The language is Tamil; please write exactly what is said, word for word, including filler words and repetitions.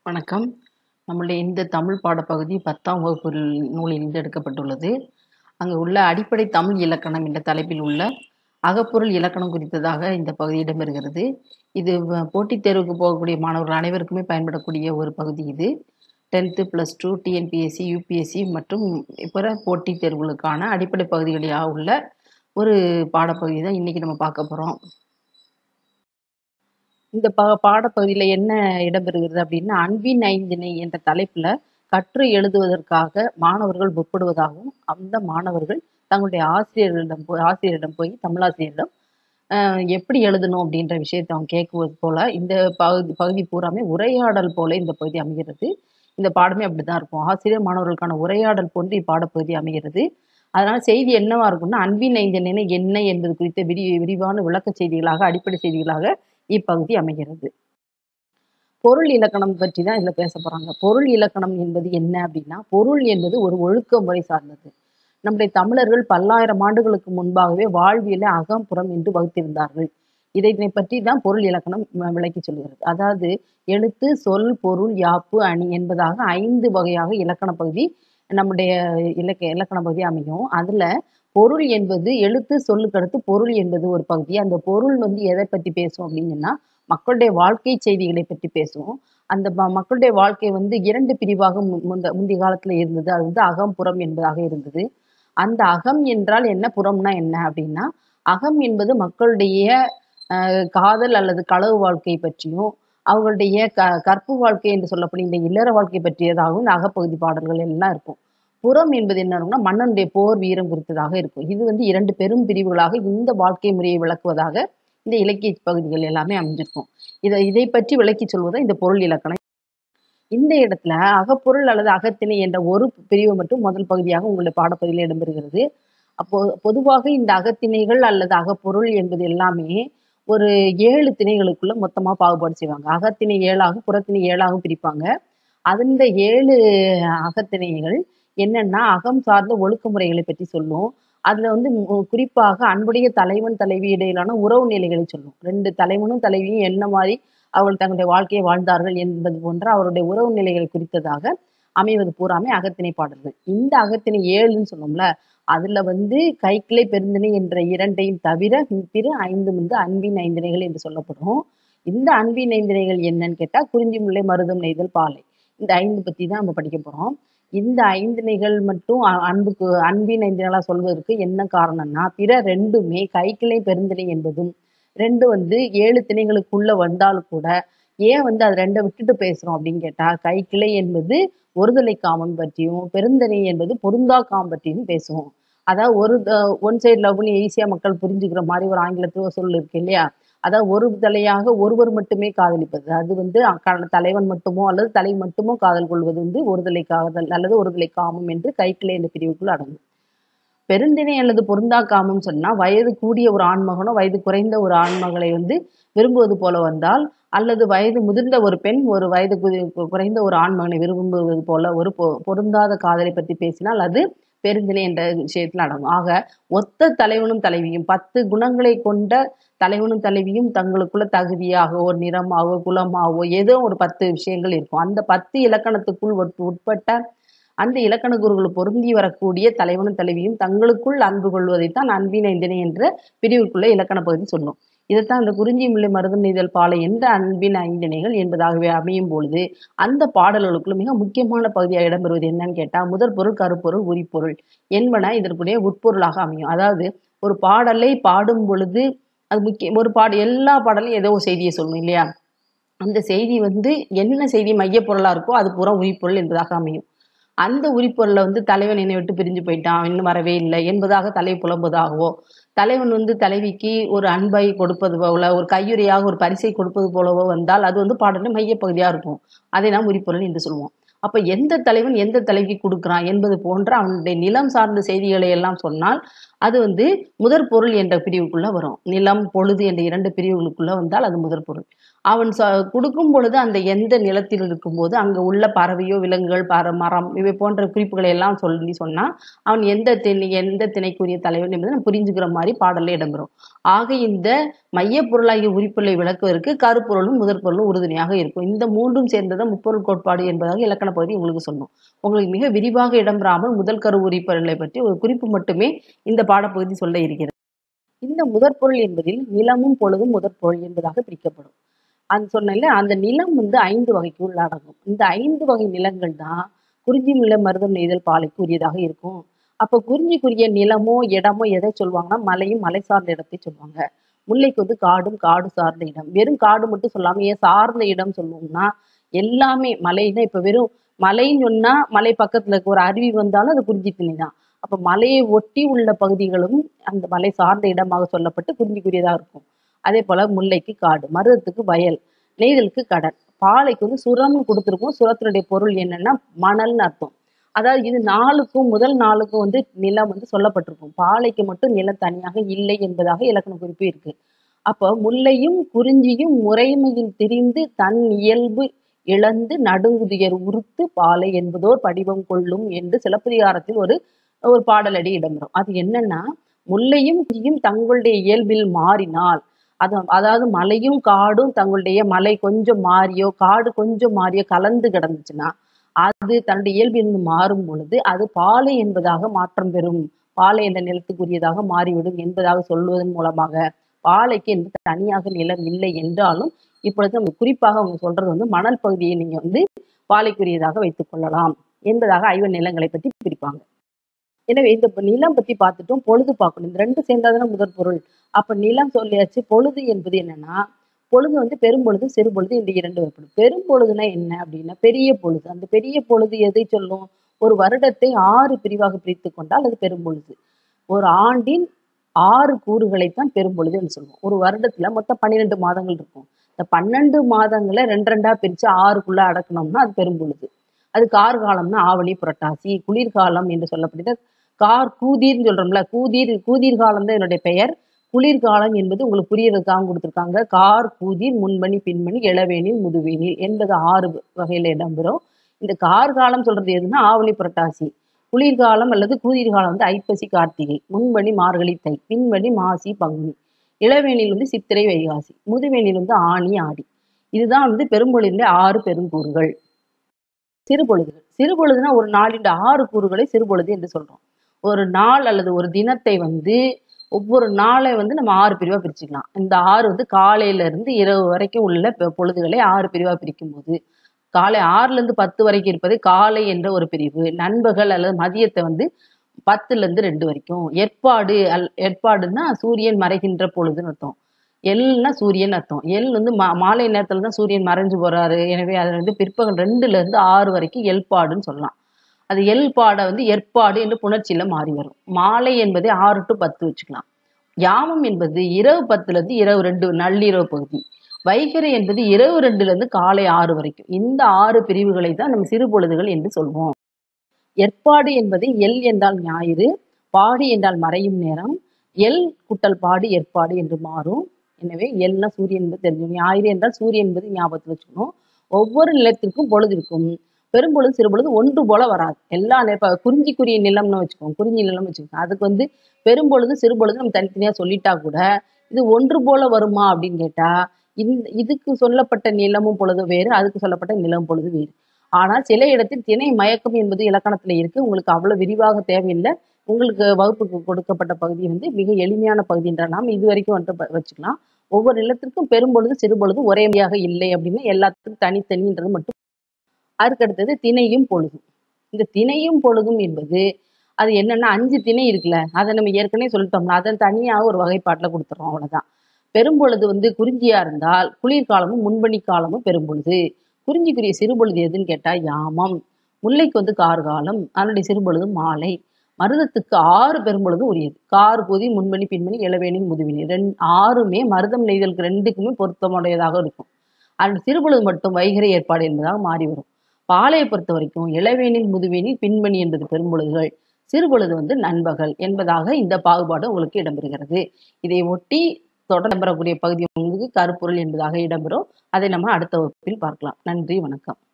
வணக்கம். நம்முடைய இந்த தமிழ் பாடப்பகுதி பத்தாம் வகுப்பு நூலிலிருந்து எடுக்கப்பட்டுள்ளது. அங்கு உள்ள அடிப்படை தமிழ் இலக்கணம் என்ற தலைப்பில் உள்ள அகப்பொருள் இலக்கணம் குறித்ததாக இந்த பகுதி இடம்பெறுகிறது. இது வ போட்டித் தேர்வுக்கு போகக்கூடிய மாணவர்கள் அனைவருக்குமே பயன்படக்கூடிய ஒரு பகுதி இது. Tenth plus two, TNPSC, UPSC மற்றும் பிற போட்டித் தேர்வுகளுக்கான அடிப்படை பகுதிகளாக உள்ள ஒரு பாடப்பகுதி தான் இன்னைக்கு நம்ம பார்க்க போறோம். இந்த பா பாடப்பகுதியில என்ன இடம்பெறுகிறது அப்படின்னா, அன்பின் ஐந்திணை என்ற தலைப்புல கற்று எழுதுவதற்காக மாணவர்கள் முற்படுவதாகவும், அந்த மாணவர்கள் தங்களுடைய ஆசிரியர்களிடம் போய் ஆசிரியரிடம் போய் தமிழாசிரியரிடம் அ எப்படி எழுதணும் அப்படின்ற விஷயத்த அவங்க கேட்குவது போல, இந்த பகுதி பகுதி பூராமே உரையாடல் போல இந்த பகுதி அமைகிறது. இந்த பாடமே அப்படிதான் இருக்கும். ஆசிரியர் மாணவர்களுக்கான உரையாடல் போன்று இப்பாடப்பகுதி அமைகிறது. அதனால செய்தி என்னவா இருக்கும்னா, அன்பின் ஐந்திணை என்ன என்பது குறித்த விரி விரிவான விளக்க செய்திகளாக, அடிப்படை செய்திகளாக இப்பகுதி அமைகிறது. பொருள் இலக்கணம் பற்றி தான் இதுல பேச போறாங்க. பொருள் இலக்கணம் என்பது என்ன அப்படின்னா, பொருள் என்பது ஒரு ஒழுக்க முறை சார்ந்தது. நம்முடைய தமிழர்கள் பல்லாயிரம் ஆண்டுகளுக்கு முன்பாகவே வாழ்வியலை அகம், புறம் என்று வகுத்திருந்தார்கள். இதனை பற்றி தான் பொருள் இலக்கணம் விளக்கி சொல்கிறது. அதாவது எழுத்து, சொல், பொருள், யாப்பு, அணி என்பதாக ஐந்து வகையாக இலக்கண பகுதி நம்முடைய இலக்க இலக்கண பகுதி அமையும். அதுல பொருள் என்பது எழுத்து, சொல்லுக்கு அடுத்து பொருள் என்பது ஒரு பகுதி. அந்த பொருள் வந்து எதை பத்தி பேசும் அப்படின்னா, மக்களுடைய வாழ்க்கை செய்திகளை பற்றி பேசும். அந்த மக்களுடைய வாழ்க்கை வந்து இரண்டு பிரிவாக முந்த முந்தைய காலத்துல இருந்தது. அது வந்து அகம், புறம் என்பதாக இருந்தது. அந்த அகம் என்றால் என்ன, புறம்னா என்ன அப்படின்னா, அகம் என்பது மக்களுடைய அஹ் காதல் அல்லது களவு வாழ்க்கை பற்றியும், அவங்களுடைய க கற்பு வாழ்க்கை என்று சொல்லக்கூடிய இந்த இல்லற வாழ்க்கை பற்றியதாகவும் இந்த அகப்பகுதி பாடல்கள் எல்லாம் இருக்கும். புறம் என்பது என்னன்னா, மன்னனுடைய போர் வீரம் குறித்ததாக இருக்கும். இது வந்து இரண்டு பெரும் பிரிவுகளாக இந்த வாழ்க்கை முறையை விளக்குவதாக இந்த இலக்கிய பகுதிகள் எல்லாமே அமைஞ்சிருக்கும். இதை இதை பற்றி விளக்கி சொல்வதும் இந்த பொருள் இலக்கணம். இந்த இடத்துல அகப்பொருள் அல்லது அகத்திணை என்ற ஒரு பிரிவு மட்டும் முதல் பகுதியாக உங்களுடைய பாடப்பகுதியில் இடம்பெறுகிறது. அப்போ பொதுவாக இந்த அகத்திணைகள் அல்லது அகப்பொருள் என்பது எல்லாமே ஒரு ஏழு திணைகளுக்குள்ள மொத்தமா பாகுபாடு செய்வாங்க. அகத்திணை ஏழாகவும் புறத்திணை ஏழாகவும் பிரிப்பாங்க. அந்த ஏழு அகத்திணைகள் என்னன்னா, அகம் சார்ந்த ஒழுக்க முறைகளை பற்றி சொல்லும். அதுல வந்து குறிப்பாக அன்புடைய தலைவன் தலைவி இடையிலான உறவு நிலைகளை சொல்லும். ரெண்டு தலைவனும் தலைவியும் என்ன மாதிரி அவர்கள் தங்களுடைய வாழ்க்கையை வாழ்ந்தார்கள் என்பது போன்ற அவருடைய உறவு நிலைகளை குறித்ததாக அமைவது பூராமே அகத்திணை பாடல்கள். இந்த அகத்திணை ஏழுன்னு சொன்னோம்ல, அதுல வந்து கைக்கிளை பெருந்திணை என்ற இரண்டையும் தவிர பிற ஐந்து வந்து அன்பின் ஐந்திணைகள் என்று சொல்லப்படும். இந்த அன்பின் ஐந்திணைகள் என்னன்னு கேட்டா, குறிஞ்சி, முல்லை, மருதம், நெய்தல், பாலை, இந்த ஐந்து பத்தி தான் நம்ம படிக்க போறோம். இந்த ஐந்திணைகள் மட்டும் அன்புக்கு அன்பின் ஐந்திணைகளா சொல்வதற்கு என்ன காரணம்னா, பிற ரெண்டுமே கைக்கிளை பெருந்திணை என்பதும் ரெண்டு வந்து ஏழு திணைகளுக்குள்ள வந்தாலும் கூட ஏன் வந்து அது ரெண்டை விட்டுட்டு பேசுறோம் அப்படின்னு கேட்டா, கைக்கிளை என்பது ஒருதலை காமம் பற்றியும், பெருந்திணை என்பது பொருந்தா காமம் பற்றியும் பேசுவோம். அதாவது ஒரு ஒன் சைடு லவ்னு ஈஸியா மக்கள் புரிஞ்சுக்கிற மாதிரி ஒரு ஆங்கிலத்துல சொல் இருக்கு இல்லையா? அதாவது ஒரு தலையாக ஒருவர் மட்டுமே காதலிப்பது, அது வந்து தலைவன் மட்டுமோ அல்லது தலை மட்டுமோ காதல் கொள்வது வந்து ஒருதலை காதல் அல்லது ஒருதலை காமம் என்று கைக்கிளை என்ற பிரிவுக்குள் அடங்கும். பெருந்திணை அல்லது பொருந்தா காமம் சொன்னா, வயது கூடிய ஒரு ஆண்மகனோ வயது குறைந்த ஒரு ஆண்மகளை வந்து விரும்புவது போல வந்தால், அல்லது வயது முதிர்ந்த ஒரு பெண் ஒரு வயது குறைந்த ஒரு ஆண்மகனை விரும்புவது போல ஒரு பொருந்தாத காதலை பற்றி பேசினால் அது பெருந்திணை என்ற விஷயத்துல அடங்கும். ஆக ஒத்த தலைவனும் தலைவியும், பத்து குணங்களை கொண்ட தலைவனும் தலைவியும் தங்களுக்குள்ள தகுதியாகவோ நிறமாவோ குலமாவோ ஏதோ ஒரு பத்து விஷயங்கள் இருக்கும். அந்த பத்து இலக்கணத்துக்குள் உட்பட்ட அந்த இலக்கண கூறுகள் பொருந்தி வரக்கூடிய தலைவனும் தலைவியும் தங்களுக்குள் அன்பு கொள்வதைத்தான் அன்பின் ஐந்திணை என்ற பிரிவுக்குள்ள இலக்கண பகுதி சொல்லும். இதைத்தான் இந்த குறிஞ்சி, முல்லை, மருதம், நெய்தல், பாலை என்ற அன்பின் ஐந்திணைகள் என்பதாகவே அமையும் பொழுது, அந்த பாடல்களுக்குள்ள மிக முக்கியமான பகுதியாக இடம்பெறுவது என்னன்னு கேட்டா, முதற் பொருள், கருப்பொருள், உரிப்பொருள் என்பன இதற்குடைய உட்பொருளாக அமையும். அதாவது ஒரு பாடலை பாடும் பொழுது அது முக்கியம். ஒரு பாடு எல்லா பாடலையும் ஏதோ ஒரு செய்தியை சொல்லணும் இல்லையா? அந்த செய்தி வந்து என்ன செய்தி மையப்பொருளா இருக்கோ அது பூரா உரிப்பொருள் என்பதாக அமையும். அந்த உரிப்பொருளை வந்து தலைவன் என்னை விட்டு பிரிஞ்சு போயிட்டான், இன்னும் வரவே இல்லை என்பதாக தலை புலம்புவதாகவோ, தலைவன் வந்து தலைவிக்கு ஒரு அன்பை கொடுப்பது போல, ஒரு கையுறையாக ஒரு பரிசை கொடுப்பது போலவோ வந்தால் அது வந்து பாடலின் மையப்பகுதியா இருக்கும். அதை நாம் உரிப்பொருள் என்று சொல்லுவோம். அப்ப எந்த தலைவன் எந்த தலைவிக்கு கொடுக்குறான் என்பது போன்ற அவனுடைய நிலம் சார்ந்த செய்திகளை எல்லாம் சொன்னால் அது வந்து முதற் பொருள் என்ற பிரிவுக்குள்ள வரும். நிலம், பொழுது என்ற இரண்டு பிரிவுகளுக்குள்ள வந்தால் அது முதற் பொருள். அவன் ச குடுக்கும் பொழுது அந்த எந்த நிலத்தில் இருக்கும்போது அங்க உள்ள பறவையோ, விலங்குகள், பர மரம் இவை போன்ற குறிப்புகளை எல்லாம் சொல்லி சொன்னா, அவன் எந்த திணை எந்த திணைக்குரிய தலைவன் என்பதை நம்ம புரிஞ்சுக்கிற மாரி பாடல்ல இடம்பெறும். ஆக இந்த மையப்பொருளாகிய உரிப்பொருளை விளக்குவதற்கு கருப்பொருளும், முதற்பொருளும் உறுதுணையாக இருக்கும். இந்த மூன்றும் சேர்ந்தது முப்பொருள் கோட்பாடு என்பதாக இலக்கண பகுதி உங்களுக்கு சொன்னோம். உங்களுக்கு மிக விரிவாக இடம்பெறாமல் முதல் கரு உரிப்பொருளை பற்றி ஒரு குறிப்பு மட்டுமே இந்த பாடப்பகுதி சொல்ல இருக்கிறது. இந்த முதற்பொருள் என்பதில் நிலமும் பொழுதும் முதற்பொருள் என்பதாக பிரிக்கப்படும். அது சொன்னேன்ல, அந்த நிலம் வந்து ஐந்து வகைக்கு உள்ளடங்கும். இந்த ஐந்து வகை நிலங்கள் தான் குறிஞ்சி, முல்லை, மருதம், நெய்தல், பாலைக்கு உரியதாக இருக்கும். அப்ப குறிஞ்சிக்குரிய நிலமோ இடமோ எதை சொல்லுவாங்கன்னா மலையும் மலை சார்ந்த இடத்தை சொல்லுவாங்க. முல்லைக்கு வந்து காடும் காடு சார்ந்த இடம். வெறும் காடு மட்டும் சொல்லாம ஏன் சார்ந்த இடம் சொல்லுவோம்னா எல்லாமே மலைன்னா இப்ப வெறும் மலைன்னு சொன்னா மலை பக்கத்துல இருக்க ஒரு அருவி வந்தாலும் அது குறிஞ்சி திணை தான். அப்ப மலையை ஒட்டி உள்ள பகுதிகளும் அந்த மலை சார்ந்த இடமாக சொல்லப்பட்டு குறிஞ்சிக்குரியதா இருக்கும். அதே போல முல்லைக்கு காடு, மருதத்துக்கு வயல், நெய்தலுக்கு கடல், பாலைக்கு வந்து சுரம்னு கொடுத்துருக்கோம். சுரத்தினுடைய பொருள் என்னன்னா மணல்னு அர்த்தம். அதாவது இது நாளுக்கும் முதல் நாளுக்கும் வந்து நிலம் வந்து சொல்லப்பட்டிருக்கும். பாலைக்கு மட்டும் நிலம் தனியாக இல்லை என்பதாக இலக்கண குறிப்பு இருக்கு. அப்போ முல்லையும் குறிஞ்சியும் முறைமையில் திரிந்து தன் இயல்பு இழந்து நடுங்குதுயர் உறுத்து பாலை என்பதோர் படிவம் கொள்ளும் என்று சிலப்பதிகாரத்தில் ஒரு ஒரு பாடலடி இடம்பெறும். அது என்னன்னா முல்லையும் குறிஞ்சியும் தங்களுடைய இயல்பில் மாறினால் அது அதாவது மலையும் காடும் தங்களுடைய மலை கொஞ்சம் மாறியோ காடு கொஞ்சம் மாறியோ கலந்து கிடந்துச்சுன்னா அது தன்னுடைய இயல்பிலிருந்து மாறும் பொழுது அது பாலை என்பதாக மாற்றம் பெறும். பாலை என்ற நிலத்துக்குரியதாக மாறிவிடும் என்பதாக சொல்வதன் மூலமாக பாலைக்கு என்று தனியாக நிலம் இல்லை என்றாலும் இப்பொழுது நம்ம குறிப்பாக அவங்க சொல்றது வந்து மணல் பகுதியை நீங்க வந்து பாலைக்குரியதாக வைத்துக் கொள்ளலாம் என்பதாக ஐவன் நிலங்களை பற்றி பிரிப்பாங்க. எனவே இந்த நிலம் பத்தி பார்த்துட்டோம், பொழுது பார்க்கணும். இந்த ரெண்டு சேர்ந்தாதானே முதற் பொருள். அப்ப நிலம் சொல்லியாச்சு. பொழுது என்பது என்னன்னா பொழுது வந்து பெரும்பொழுது சிறு பொழுது இந்த இரண்டு ஏற்படும். பெரும்பொழுதுனா என்ன அப்படின்னா பெரிய பொழுது. அந்த பெரிய பொழுது எதை சொல்லும்? ஒரு வருடத்தை ஆறு பிரிவாக பிரித்து கொண்டால் அது பெரும்பொழுது. ஒரு ஆண்டின் ஆறு கூறுகளைத்தான் பெரும்பொழுது என்று சொல்லுவோம். ஒரு வருடத்துல மொத்தம் பன்னிரெண்டு மாதங்கள் இருக்கும். இந்த பன்னெண்டு மாதங்களை ரெண்டு ரெண்டா பிரிச்சு ஆறுக்குள்ள அடக்கணும்னா அது பெரும்பொழுது. அது கார்காலம்னா ஆவணி, புரட்டாசி. குளிர்காலம் என்று சொல்லப்படுது. கார் கூதீர்னு சொல்றோம்ல, கூதீர் கூதீர் காலம் தான் என்னுடைய பெயர். குளிர்காலம் என்பது உங்களுக்கு புரியறதுக்காக கொடுத்துருக்காங்க. கார், கூதீர், முன்மணி, பின்மணி, இளவேனில், முதுவேனில் என்பது ஆறு வகையில இடம்பெறும். இந்த கார்காலம் சொல்றது எதுன்னா ஆவணி, புரட்டாசி. குளிர்காலம் அல்லது கூதிர்காலம் வந்து ஐப்பசி, கார்த்திகை. முன்மணி, மார்கழி, தை. பின்மணி, மாசி, பங்குனி. இளவேனில் வந்து சித்திரை, வைகாசி. முதுவேனில் வந்து ஆனி, ஆடி. இதுதான் வந்து பெரும்பொழுதிலே ஆறு பெருங்கூறுகள். சிறுபொழுதுகள். சிறுபொழுதுனா ஒரு நாளின் ஆறு கூறுகளை சிறுபொழுது என்று சொல்றோம். ஒரு நாள் அல்லது ஒரு தினத்தை வந்து ஒவ்வொரு நாளை வந்து நம்ம ஆறு பிரிவா பிரிச்சுக்கலாம். இந்த ஆறு வந்து காலையில இருந்து இரவு வரைக்கும் உள்ள பொழுதுகளை ஆறு பிரிவா பிரிக்கும் போது காலை ஆறுல இருந்து பத்து வரைக்கும் இருப்பது காலை என்ற ஒரு பிரிவு. நண்பகல் அல்லது மதியத்தை வந்து பத்துல இருந்து ரெண்டு வரைக்கும். ஏற்பாடு அல் ஏற்பாடுன்னா சூரியன் மறைகின்ற பொழுதுன்னு அர்த்தம். எல்னா சூரியன் அர்த்தம். எல் வந்து மா மாலை நேரத்துல தான் சூரியன் மறைஞ்சு போறாரு. எனவே அதுல வந்து பிற்பகல் ரெண்டுல இருந்து ஆறு வரைக்கும் எல்பாடுன்னு சொல்லலாம். அது எல்பாடை வந்து ஏற்பாடு என்று புணர்ச்சியில மாறி வரும். மாலை என்பதை ஆறு டு பத்து வச்சுக்கலாம். யாமம் என்பது இரவு பத்துல இருந்து இரவு ரெண்டு நள்ளிரவு பகுதி. வைகறை என்பது இரவு ரெண்டுல இருந்து காலை ஆறு வரைக்கும். இந்த ஆறு பிரிவுகளை தான் நம்ம சிறு பொழுதுகள் என்று சொல்வோம். ஏற்பாடு என்பது எல் என்றால் ஞாயிறு, பாடி என்றால் மறையும் நேரம், எல் குட்டல் பாடு ஏற்பாடு என்று மாறும். எனவே எல்னா சூரியன் என்பது தெரிஞ்சு, ஞாயிறு என்றால் சூரியன் என்பது ஞாபகத்தில் வச்சுக்கணும். ஒவ்வொரு நிலத்திற்கும் பொழுது இருக்கும். பெரும்பொழுது சிறுபொழுது ஒன்று போல வராது. எல்லா இப்ப குறிஞ்சிக்குரிய நிலம்னு வச்சுக்கோங்க, குறிஞ்சி நிலம் வச்சுக்கோங்க. அதுக்கு வந்து பெரும்பொழுது சிறுபொழுது நம்ம தனித்தனியா சொல்லிட்டா கூட இது ஒன்று போல வருமா அப்படின்னு கேட்டா இந்த இதுக்கு சொல்லப்பட்ட நிலமும் பொழுது வேறு, அதுக்கு சொல்லப்பட்ட நிலம் பொழுது வேறு. ஆனால் சில இடத்தில் திணை மயக்கம் என்பது இலக்கணத்துல இருக்கு. உங்களுக்கு அவ்வளவு விரிவாக தேவையில்லை. உங்களுக்கு வகுப்புக்கு கொடுக்கப்பட்ட பகுதி வந்து மிக எளிமையான பகுதின்ற நாம் இது வரைக்கும் வந்துட்டு வச்சுக்கலாம். ஒவ்வொரு நிலத்திற்கும் பெரும்பொழுது சிறுபொழுது ஒரேமையாக இல்லை அப்படின்னு எல்லாத்துக்கும் தனித்தனின்றது மட்டும். அதுக்கடுத்தது திணையும் பொழுதும். இந்த திணையும் பொழுதும் என்பது அது என்னன்னா அஞ்சு திணை இருக்குல்ல, அதை நம்ம ஏற்கனவே சொல்லிட்டோம்னா அதை தனியாக ஒரு வகைப்பாட்டில் கொடுத்துறோம், அவ்வளவுதான். பெரும்பொழுது வந்து குறிஞ்சியா இருந்தால் குளிர்காலமும் முன்பனி காலமும் பெரும்பொழுது. குறிஞ்சிக்குரிய சிறுபொழுது எதுன்னு கேட்டா யாமம். முல்லைக்கு வந்து கார்காலம், அதனுடைய சிறுபொழுது மாலை. மருதத்துக்கு ஆறு பெரும்பொழுதும் உரியது. கார், பொதி, முன்பனி, பின்மணி, இளவேணி, முதுவினி. ரெண்டு ஆறுமே மருதம் நெய்தலுக்கு ரெண்டுக்குமே பொருத்தமுடையதாக இருக்கும். அதனுடைய சிறுபொழுது மட்டும் வைகறை ஏற்பாடு என்பதாக மாறி வரும். பாலையை பொறுத்த வரைக்கும் இளவேனில், முதுவேனில், பின்மணி என்பது பெரும்பொழுதுகள், சிறுபொழுது வந்து நண்பகல் என்பதாக இந்த பாகுபாடு உங்களுக்கு இடம்பெறுகிறது. இதை ஒட்டி தொடர்ந்து இடம்பெறக்கூடிய பகுதி உங்களுக்கு கருப்பொருள் என்பதாக இடம்பெறும். அதை நம்ம அடுத்த வகுப்பில் பார்க்கலாம். நன்றி, வணக்கம்.